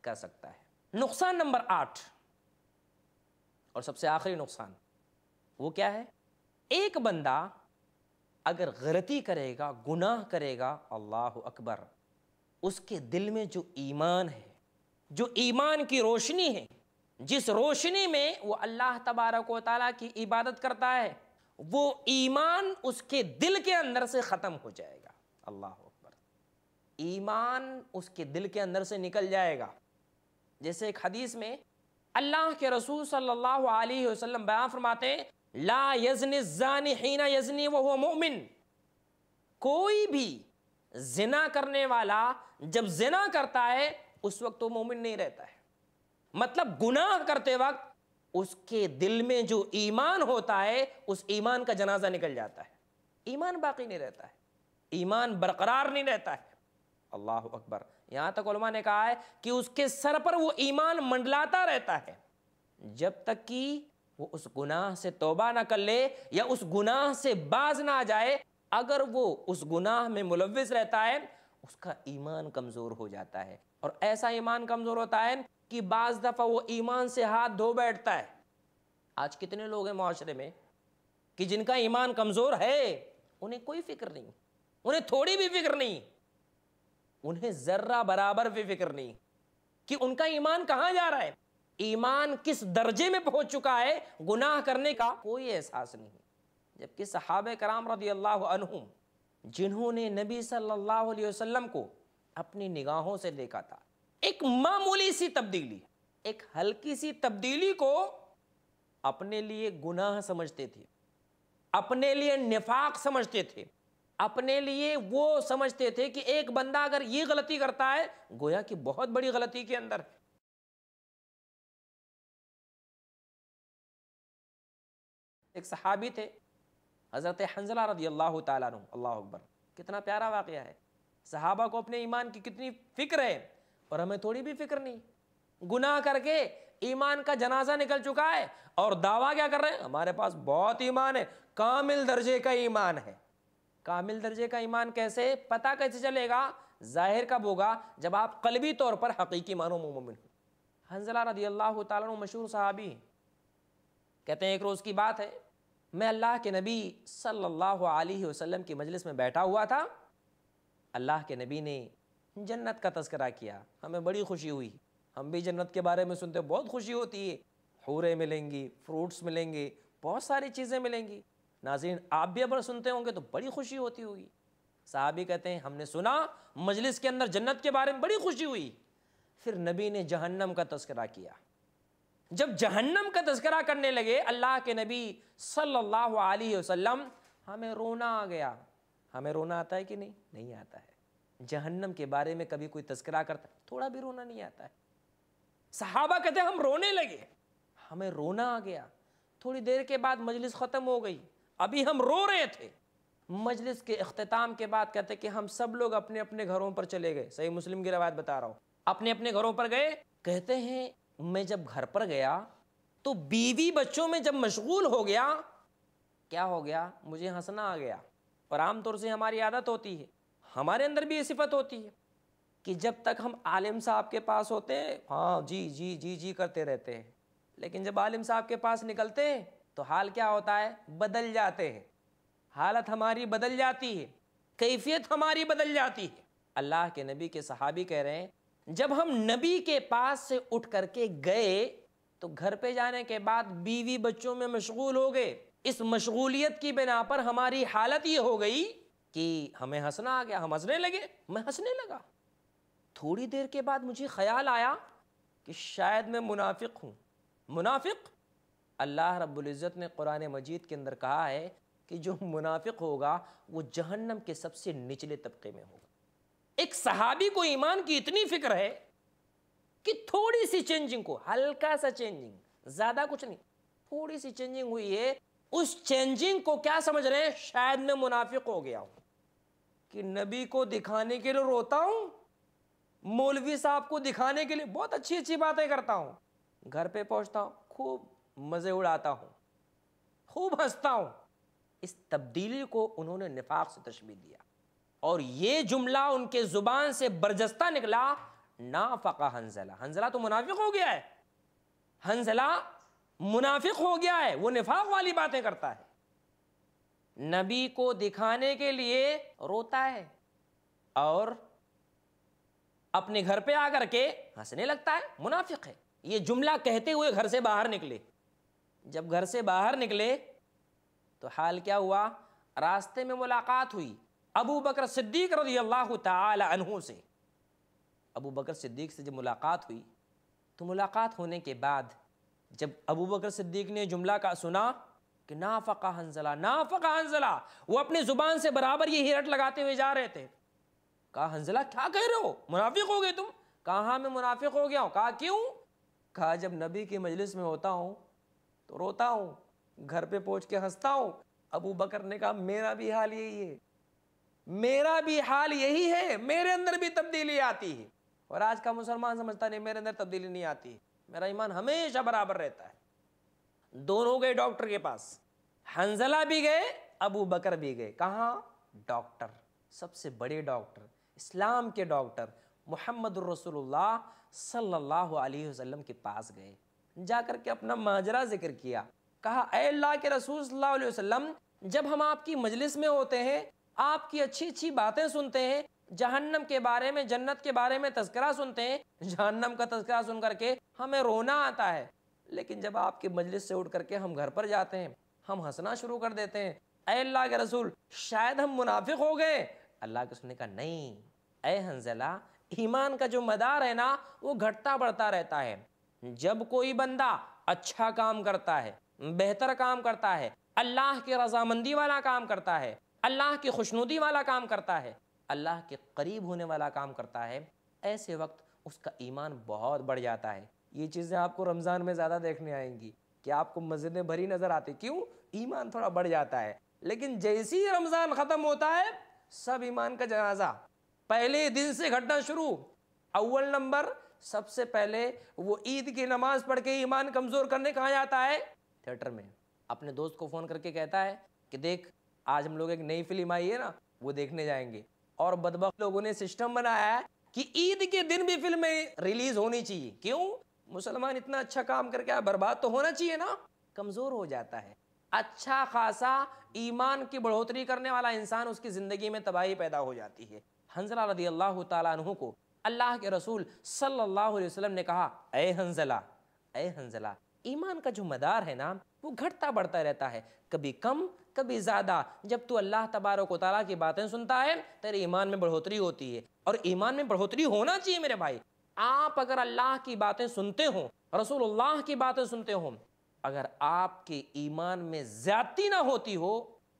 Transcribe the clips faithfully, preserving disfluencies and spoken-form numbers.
کر سکتا ہے۔ نقصان نمبر آٹھ اور سب سے آخری نقصان وہ کیا ہے؟ ایک بندہ اگر غلطی کرے گا، گناہ کرے گا، اللہ اکبر، اس کے دل میں جو ایمان ہے، جو ایمان کی روشنی ہے، جس روشنی میں وہ اللہ تبارک و تعالیٰ کی عبادت کرتا ہے، وہ ایمان اس کے دل کے اندر سے ختم ہو جائے گا۔ اللہ اکبر، ایمان اس کے دل کے اندر سے نکل جائے گا۔ جیسے ایک حدیث میں اللہ کے رسول صلی اللہ علیہ وسلم بیان فرماتے ہیں، لا یزنی الزانی حین یزنی وہو مؤمن، کوئی بھی زنا کرنے والا جب زنا کرتا ہے اس وقت وہ مومن نہیں رہتا ہے۔ مطلب گناہ کرتے وقت اس کے دل میں جو ایمان ہوتا ہے اس ایمان کا جنازہ نکل جاتا ہے، ایمان باقی نہیں رہتا ہے، ایمان برقرار نہیں رہتا ہے۔ اللہ اکبر، یہاں تک علماء نے کہا ہے کہ اس کے سر پر وہ ایمان منڈلاتا رہتا ہے جب تک کہ وہ اس گناہ سے توبہ نہ کر لے یا اس گناہ سے باز نہ آ جائے۔ اگر وہ اس گناہ میں ملوث رہتا ہے اس کا ایمان کمزور ہو جاتا ہے، اور ایسا ایمان کمزور ہوتا ہے کہ بعض دفعہ وہ ایمان سے ہاتھ دھو بیٹھتا ہے۔ آج کتنے لوگ ہیں معاشرے میں کہ جن کا ایمان کمزور ہے، انہیں کوئی فکر نہیں، انہیں تھوڑی بھی فکر نہیں، انہیں ذرہ برابر بھی فکر نہیں کہ ان کا ایمان کہاں جا رہا ہے، ایمان کس درجے میں پہنچ چکا ہے، گناہ کرنے کا کوئی احساس نہیں۔ جبکہ صحابہ کرام رضی اللہ عنہم جنہوں نے نبی صلی اللہ علیہ وسلم کو اپنی نگاہوں سے دیکھا تھا، ایک معمولی سی تبدیلی، ایک ہلکی سی تبدیلی کو اپنے لیے گناہ سمجھتے تھے، اپنے لیے نفاق سمجھتے تھے، اپنے لیے وہ سمجھتے تھے کہ ایک بندہ اگر یہ غلطی کرتا ہے گویا کہ بہت بڑی غلطی کے اندر ہے۔ ایک صحابی تھے حضرت حنظلہ رضی اللہ تعالیٰ عنہ، اللہ اکبر، کتنا پیارا واقعہ ہے۔ صحابہ کو اپنے ایمان کی کتنی فکر ہے اور ہمیں تھوڑی بھی فکر نہیں۔ گناہ کر کے ایمان کا جنازہ نکل چکا ہے اور دعویٰ کیا کر رہے ہیں؟ ہمارے پاس بہت ایمان ہے، کامل درجے کا ایمان ہے۔ کامل درجے کا ایمان کیسے؟ پتہ کیسے چلے گا؟ ظاہر کب ہوگا؟ جب آپ قلبی طور پر حقیقی معنوں میں مومن ہو۔ حنظلہ رضی اللہ تعالیٰ عنہ مشہور صحابی ہیں، کہتے ہیں ایک روز کی بات ہے، میں اللہ کے نبی صلی اللہ علیہ وسلم کی مجلس میں بیٹھا ہوا تھا، اللہ کے نبی نے جنت کا تذکرہ کیا، ہمیں بڑی خوشی ہوئی، ہم بھی جنت کے بارے میں سنتے بہت خوشی ہوتی ہے، حوریں ملیں گی، فروٹس ملیں گے، بہت ساری چیزیں ملیں گی۔ ناظرین آپ بھی اگر سنتے ہوں گے تو بڑی خوشی ہوتی ہوگی۔ صحابی کہتے ہیں ہم نے سنا مجلس کے اندر جنت کے بارے میں بڑی خوشی ہوئی، پھر نبی نے جہنم کا تذکرہ کیا۔ جب جہنم کا تذکرہ کرنے لگے اللہ کے نبی صلی اللہ علیہ وسلم، ہمیں رونا آ گیا۔ ہمیں رونا آتا ہے کہ نہیں؟ نہیں آتا ہے۔ جہنم کے بارے میں کبھی کوئی تذکرہ کرتا ہے تھوڑا بھی رونا نہیں آتا ہے۔ صحابہ کہتے ہیں ہم رونے لگے، ہمیں رونا آ گیا۔ تھوڑی دیر کے بعد مجلس ختم ہو گئی، ابھی ہم رو رہے تھے۔ مجلس کے اختتام کے بعد کہتے کہ ہم سب لوگ اپنے اپنے گھروں پر چلے گئے، صحیح مسلم کی روایت بتا رہا ہوں، اپنے اپنے گھروں پر گئے۔ کہتے ہیں میں جب گھر پر گیا تو بیوی بچوں میں جب مشغول ہو گیا، کیا ہو گیا؟ مجھے ہنسنا آ گیا۔ اور عام طور سے ہماری عادت ہوتی ہے، ہمارے اندر بھی یہ صفت ہوتی ہے کہ جب تک ہم عالم صاحب کے پاس ہوتے ہیں ہاں جی جی جی جی کرتے رہتے ہیں، لیکن جب عالم صاحب کے پاس نکلتے ہیں تو حال کیا ہوتا ہے؟ بدل جاتے ہیں، حالت ہماری بدل جاتی ہے، کیفیت ہماری بدل جاتی ہے۔ اللہ کے نبی کے صحابی کہہ رہے ہیں جب ہم نبی کے پاس سے اٹھ کر کے گئے تو گھر پہ جانے کے بعد بیوی بچوں میں مشغول ہو گئے۔ اس مشغولیت کی بنا پر ہماری حالت یہ ہو گئی کہ ہمیں ہنسنا آ گیا، ہم ہنسنے لگے، میں ہنسنے لگا۔ تھوڑی دیر کے بعد مجھے خیال آیا کہ شاید میں منافق ہوں۔ منافق؟ اللہ رب العزت نے قرآن مجید کے اندر کہا ہے کہ جو منافق ہوگا وہ جہنم کے سب سے نچلے طبقے میں ہوگا۔ ایک صحابی کو ایمان کی اتنی فکر ہے کہ تھوڑی سی چینجنگ کو، ہلکا سا چینجنگ، زیادہ کچھ نہیں، تھوڑی سی چینجنگ ہوئی ہے، اس چینجنگ کو کیا سمجھ رہے ہیں؟ شاید میں منافق ہو گیا ہوں کہ نبی کو دکھانے کے لیے روتا ہوں، مولوی صاحب کو دکھانے کے لیے بہت اچھی اچھی باتیں کرتا ہوں، گھر پہ پہنچتا ہوں خوب مزے اڑاتا ہوں، خوب ہنستا ہوں۔ اس تبدیلی کو انہوں نے نفاق سے تشبیہ دیا، اور یہ جملہ ان کے زبان سے برجستہ نکلا، نافق حنزلہ، حنزلہ تو منافق ہو گیا ہے، حنزلہ منافق ہو گیا ہے، وہ نفاق والی باتیں کرتا ہے، نبی کو دکھانے کے لیے روتا ہے اور اپنے گھر پہ آ کر کے ہنسنے لگتا ہے، منافق ہے۔ یہ جملہ کہتے ہوئے گھر سے باہر نکلے، جب گھر سے باہر نکلے تو حال کیا ہوا، راستے میں ملاقات ہوئی ابو بکر صدیق رضی اللہ تعالی عنہ سے۔ ابو بکر صدیق سے جب ملاقات ہوئی تو ملاقات ہونے کے بعد جب ابو بکر صدیق نے جملہ کا سنا کہ نافق حنزلہ نافق حنزلہ، وہ اپنے زبان سے برابر یہ رٹ لگاتے ہوئے جا رہے تھے، کہا حنزلہ کیا کہہ رہے ہو، منافق ہو گئے تم؟ کہا ہاں میں منافق ہو گیا ہوں۔ کہا کیوں؟ کہا جب نبی کی مجلس میں ہوتا ہوں تو روتا ہوں، گھر پہ پہنچ کے ہنستا ہوں۔ ابو بکر نے کہا میرا بھی حال یہی ہے، میرا بھی حال یہی ہے، میرے اندر بھی تبدیلی آتی ہے، اور آج کا مسلمان سمجھتا نہیں میرے اندر تبدیلی نہیں آتی، میرا ایمان ہمیشہ برابر رہتا ہے۔ دونوں گئے ڈاکٹر کے پاس، حنزلہ بھی گئے، ابو بکر بھی گئے، کہاں؟ ڈاکٹر، سب سے بڑے ڈاکٹر، اسلام کے ڈاکٹر محمد الرسول اللہ صلی اللہ علیہ وسلم کے پاس گئے، جا کر کے اپنا ماجرا ذکر کیا، کہا اے اللہ کے رسول صلی اللہ علیہ وسلم، جب ہم آپ کی مجلس میں ہوتے ہیں، آپ کی اچھی اچھی باتیں سنتے ہیں، جہنم کے بارے میں جنت کے بارے میں تذکرہ سنتے ہیں، جہنم کا تذکرہ سن کر کے ہمیں رونا آتا ہے، لیکن جب آپ کی مجلس سے اٹھ کر کے ہم گھر پر جاتے ہیں ہم ہنسنا شروع کر دیتے ہیں، اے اللہ کے رسول شاید ہم منافق ہو گئے۔ اللہ کے رسول نے کہا نہیں اے حنزلہ، ایمان کا جو مدار ہے نا وہ گھٹتا بڑھتا رہتا ہے، جب کوئی بندہ اچھا کام کرتا ہے، بہتر کام کرتا ہے، اللہ کی رضامندی والا کام کرتا ہے، اللہ کی خوشنودی والا کام کرتا ہے، اللہ کے قریب ہونے والا کام کرتا ہے، ایسے وقت اس کا ایمان بہت بڑھ جاتا ہے۔ یہ چیزیں آپ کو رمضان میں زیادہ دیکھنے آئیں گی کہ آپ کو مسجدیں بھری نظر آتی، کیوں؟ ایمان تھوڑا بڑھ جاتا ہے، لیکن جیسی ہی رمضان ختم ہوتا ہے سب ایمان کا جنازہ پہلے دن سے گھٹنا شروع۔ اول نمبر سب سے پہلے وہ عید کی نماز پڑھ کے ایمان کمزور کرنے کہاں جاتا ہے؟ تھیٹر میں، اپنے دوست کو فون کر کے کہتا ہے کہ دیکھ آج ہم لوگ ایک نئی فلم آئی ہے نا وہ دیکھنے جائیں گے، اور بدبخت لوگوں نے سسٹم بنایا ہے کہ عید کے دن بھی فلمیں ریلیز ہونی چاہیے، کیوں؟ مسلمان اتنا اچھا کام کر کے برباد تو ہونا چاہیے نا، کمزور ہو جاتا ہے۔ اچھا خاصا ایمان کی بڑھوتری کرنے والا انسان اس کی زندگی میں تباہی پیدا ہو جاتی ہے۔ حنزلہ رضی اللہ تعالیٰ عنہ کو اللہ کے رسول صلی اللہ علیہ وسلم نے کہا اے حنزلہ اے حنزلہ، ایمان کا جو مدار ہے نا وہ گھٹتا بڑھتا رہتا ہے، کبھی کم کبھی زیادہ، جب تو اللہ تبارک و تعالیٰ کی باتیں سنتا ہے تیرے ایمان میں بڑھوتری ہوتی ہے، اور ایمان میں بڑھوتری ہونا چاہیے میرے بھائی۔ آپ اگر اللہ کی باتیں سنتے ہوں، رسول اللہ کی باتیں سنتے ہوں، اگر آپ کے ایمان میں زیادتی نہ ہوتی ہو،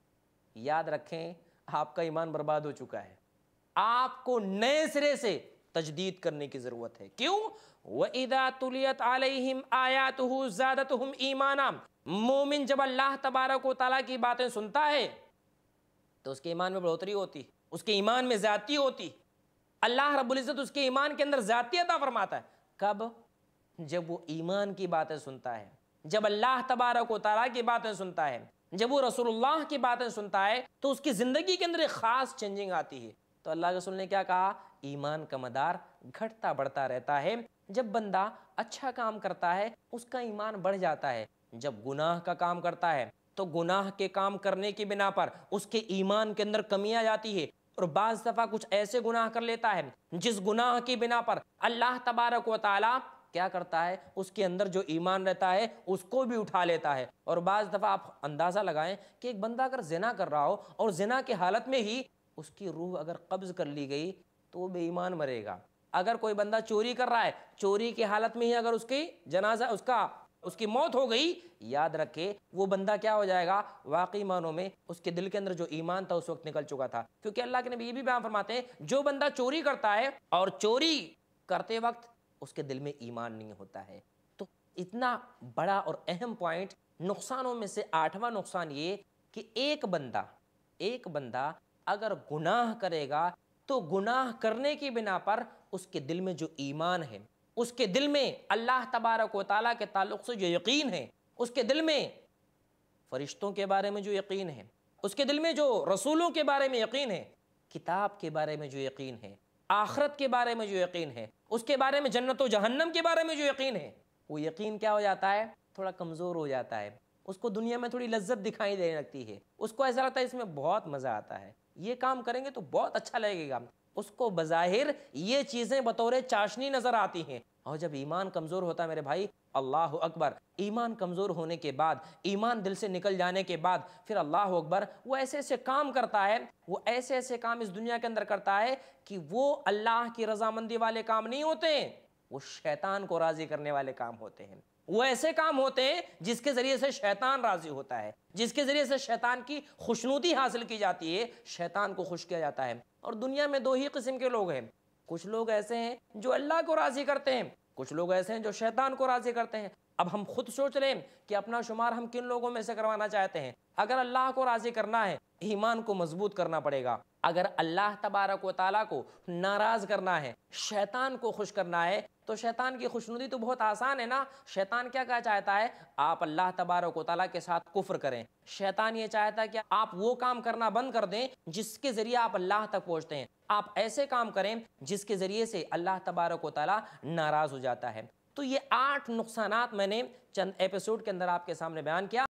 یاد رکھیں آپ کا ایمان برباد ہو چکا ہے، آپ کو نئے سرے سے تجدید کرنے کی ضرورت ہے۔ کیوں؟ وَإِذَا تُلِيَتْ عَلَيْهِمْ آيَاتُهُ زَادَتْهُمْ ایمانا، مومن جب اللہ تبارک و تعالیٰ کی باتیں سنتا ہے تو اس کے ایمان میں بڑھوتری ہوتی، اس کے ایمان میں زیادتی ہوتی، اللہ رب العزت اس کے ایمان کے اندر زیادتی عطا فرماتا ہے۔ کب؟ جب وہ ایمان کی باتیں سنتا ہے، جب اللہ تبارک و تعالیٰ کی باتیں سنتا ہے، جب وہ رسول اللہ کی باتیں سنتا ہے تو اس کی زندگی کے اندر ایک خاص چینجنگ آتی ہے۔ تو اللہ کے رسول نے کیا کہا؟ ایمان کا مدار گھٹتا بڑھتا رہتا ہے، جب بندہ اچھا کام کرتا ہے اس کا ایمان بڑھ جاتا ہے، جب گناہ کا کام کرتا ہے تو گناہ کے کام کرنے کی بنا پر اس کے ایمان کے اندر کمی آ جاتی ہے، اور بعض دفعہ کچھ ایسے گناہ کر لیتا ہے جس گناہ کی بنا پر اللہ تبارک و تعالیٰ کیا کرتا ہے، اس کے اندر جو ایمان رہتا ہے اس کو بھی اٹھا لیتا ہے۔ اور بعض دفعہ آپ اندازہ لگائیں کہ ایک بندہ اگر زنا کر رہا ہو اور زنا کے حالت میں ہی اس کی روح اگر قبض کر لی گئی تو وہ بے ایمان مرے گا۔ اگر کوئی بندہ چوری کر رہا ہے، چوری کی حالت میں ہی اگر اس کی جنازہ اس کا اس کی موت ہو گئی، یاد رکھے وہ بندہ کیا ہو جائے گا؟ واقعی معنوں میں اس کے دل کے اندر جو ایمان تھا اس وقت نکل چکا تھا، کیونکہ اللہ کے نبی یہ بھی بیان فرماتے ہیں جو بندہ چوری کرتا ہے اور چوری کرتے وقت اس کے دل میں ایمان نہیں ہوتا ہے۔ تو اتنا بڑا اور اہم پوائنٹ، نقصانوں میں سے آٹھواں نقصان یہ کہ ایک بندہ ایک بندہ اگر گناہ کرے گا تو گناہ کرنے کی بنا پر اس کے دل میں جو ایمان ہے، اس کے دل میں اللہ تبارک و تعالیٰ کے تعلق سے جو یقین ہے، اس کے دل میں فرشتوں کے بارے میں جو یقین ہے، اس کے دل میں جو رسولوں کے بارے میں یقین ہے، کتاب کے بارے میں جو یقین ہے، آخرت کے بارے میں جو یقین ہے، اس کے بارے میں جنت و جہنم کے بارے میں جو یقین ہے، وہ یقین کیا ہو جاتا ہے؟ تھوڑا کمزور ہو جاتا ہے. اس کو دنیا میں تھوڑی لذت دکھائی دینے لگتی ہے، اس کو ایسا لگتا ہے اس میں بہت مزہ آتا ہے، یہ کام کریں گے تو بہت اچھا لگے گا. اس کو بظاہر یہ چیزیں بطور چاشنی نظر آتی ہیں. اور جب ایمان کمزور ہوتا ہے میرے بھائی، اللہ اکبر، ایمان کمزور ہونے کے بعد، ایمان دل سے نکل جانے کے بعد، پھر اللہ اکبر، وہ ایسے ایسے کام کرتا ہے، وہ ایسے ایسے کام اس دنیا کے اندر کرتا ہے کہ وہ اللہ کی رضامندی والے کام نہیں ہوتے ہیں، وہ شیطان کو راضی کرنے والے کام ہوتے ہیں. وہ ایسے کام ہوتے ہیں جس کے ذریعے سے شیطان راضی ہوتا ہے، جس کے ذریعے سے شیطان کی خوشنودی حاصل کی جاتی ہے، شیطان کو خوش کیا جاتا ہے. اور دنیا میں دو ہی قسم کے لوگ ہیں. کچھ لوگ ایسے ہیں جو اللہ کو راضی کرتے ہیں، کچھ لوگ ایسے ہیں جو شیطان کو راضی کرتے ہیں. اب ہم خود سوچ لیں کہ اپنا شمار ہم کن لوگوں میں سے کروانا چاہتے ہیں. اگر اللہ کو راضی کرنا ہے، ایمان کو مضبوط کرنا پڑے گا. اگر اللہ تبارک و تعالیٰ کو ناراض کرنا ہے، شیطان کو خوش کرنا ہے، تو شیطان کی خوشنودی تو بہت آسان ہے نا. شیطان کیا کہا چاہتا ہے؟ آپ اللہ تبارک و تعالیٰ کے ساتھ کفر کریں. شیطان یہ چاہتا ہے کہ آپ وہ کام کرنا بند کر دیں جس کے ذریعے آپ اللہ تک پہنچتے ہیں. آپ ایسے کام کریں جس کے ذریعے سے اللہ تبارک و تعالیٰ ناراض ہو جاتا ہے. تو یہ آٹھ نقصانات میں نے چند ایپیسوڈ کے اندر آپ کے سامنے بیان کیا.